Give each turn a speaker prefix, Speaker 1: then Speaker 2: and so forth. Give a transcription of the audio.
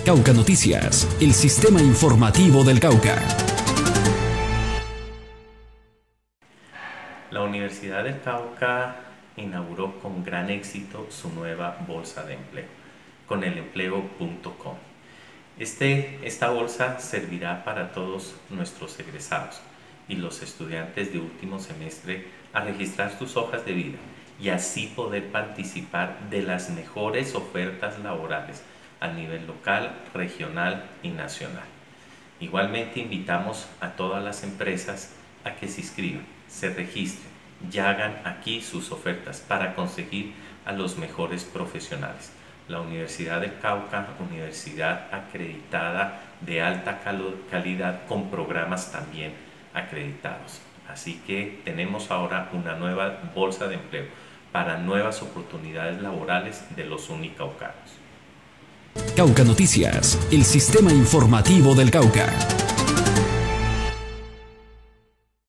Speaker 1: Cauca Noticias, el sistema informativo del Cauca.
Speaker 2: La Universidad del Cauca inauguró con gran éxito su nueva bolsa de empleo, con elempleo.com. Esta bolsa servirá para todos nuestros egresados y los estudiantes de último semestre a registrar sus hojas de vida y así poder participar de las mejores ofertas laborales a nivel local, regional y nacional. Igualmente invitamos a todas las empresas a que se inscriban, se registren y hagan aquí sus ofertas para conseguir a los mejores profesionales. La Universidad del Cauca, universidad acreditada de alta calidad con programas también acreditados. Así que tenemos ahora una nueva bolsa de empleo para nuevas oportunidades laborales de los unicaucanos.
Speaker 1: Cauca Noticias, el sistema informativo del Cauca.